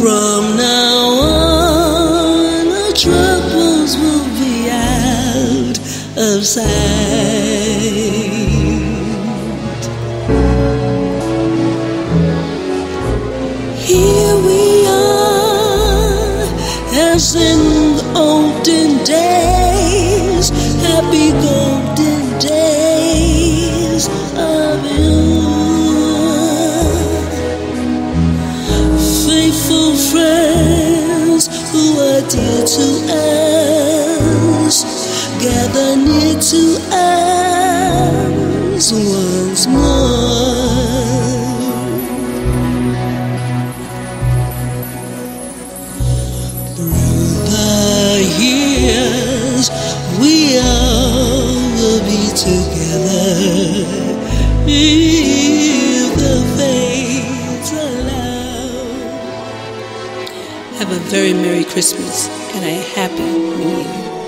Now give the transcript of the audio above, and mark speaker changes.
Speaker 1: From now on, our troubles will be out of sight. Here we are, as in the olden days, happy golden days of yore. Faithful friends who are dear to us, gather near to us once more. Years we all will be together if the fates allow. Have a very Merry Christmas and a Happy New Year.